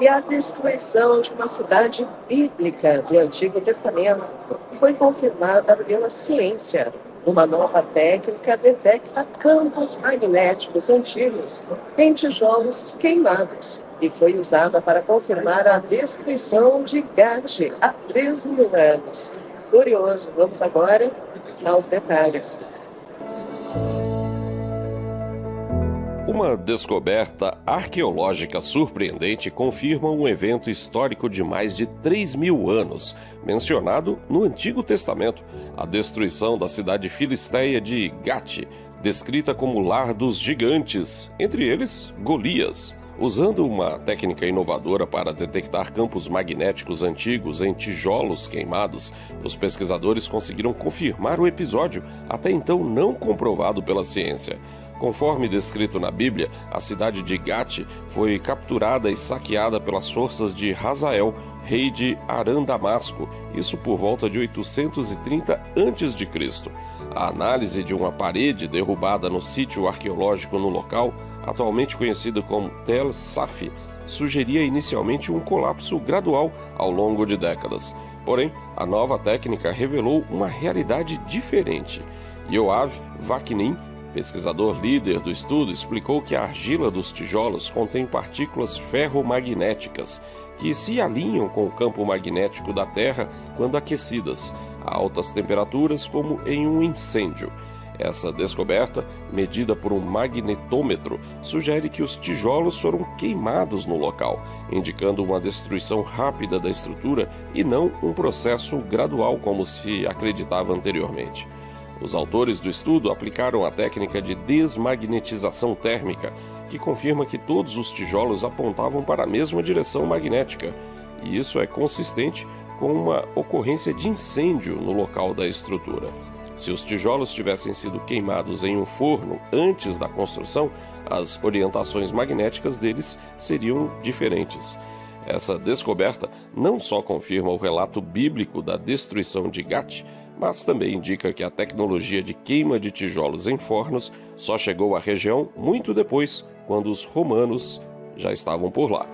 E a destruição de uma cidade bíblica do Antigo Testamento foi confirmada pela ciência. Uma nova técnica detecta campos magnéticos antigos em tijolos queimados e foi usada para confirmar a destruição de Gati há 3.000 anos. Curioso, vamos agora aos detalhes. Uma descoberta arqueológica surpreendente confirma um evento histórico de mais de 3.000 anos, mencionado no Antigo Testamento, a destruição da cidade filisteia de Gati, descrita como lar dos gigantes, entre eles Golias. Usando uma técnica inovadora para detectar campos magnéticos antigos em tijolos queimados, os pesquisadores conseguiram confirmar o episódio, até então não comprovado pela ciência. Conforme descrito na Bíblia, a cidade de Gati foi capturada e saqueada pelas forças de Hazael, rei de Aram-Damasco, isso por volta de 830 a.C. A análise de uma parede derrubada no sítio arqueológico no local, atualmente conhecido como Tel Saf, sugeria inicialmente um colapso gradual ao longo de décadas. Porém, a nova técnica revelou uma realidade diferente. Yoav Vaknin, pesquisador líder do estudo, explicou que a argila dos tijolos contém partículas ferromagnéticas que se alinham com o campo magnético da Terra quando aquecidas, a altas temperaturas, como em um incêndio. Essa descoberta, medida por um magnetômetro, sugere que os tijolos foram queimados no local, indicando uma destruição rápida da estrutura e não um processo gradual como se acreditava anteriormente. Os autores do estudo aplicaram a técnica de desmagnetização térmica, que confirma que todos os tijolos apontavam para a mesma direção magnética, e isso é consistente com uma ocorrência de incêndio no local da estrutura. Se os tijolos tivessem sido queimados em um forno antes da construção, as orientações magnéticas deles seriam diferentes. Essa descoberta não só confirma o relato bíblico da destruição de Gati, mas também indica que a tecnologia de queima de tijolos em fornos só chegou à região muito depois, quando os romanos já estavam por lá.